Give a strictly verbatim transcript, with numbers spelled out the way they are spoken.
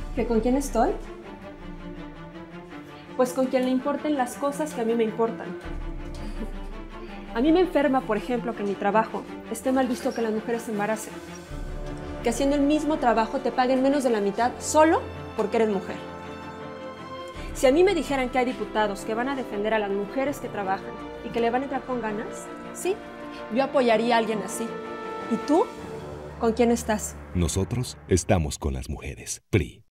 ¿Que con quién estoy? Pues con quien le importen las cosas que a mí me importan. A mí me enferma, por ejemplo, que en mi trabajo esté mal visto que las mujeres se embaracen. Que haciendo el mismo trabajo te paguen menos de la mitad solo porque eres mujer. Si a mí me dijeran que hay diputados que van a defender a las mujeres que trabajan y que le van a entrar con ganas, sí, yo apoyaría a alguien así. ¿Y tú? ¿Con quién estás? Nosotros estamos con las mujeres. P R I.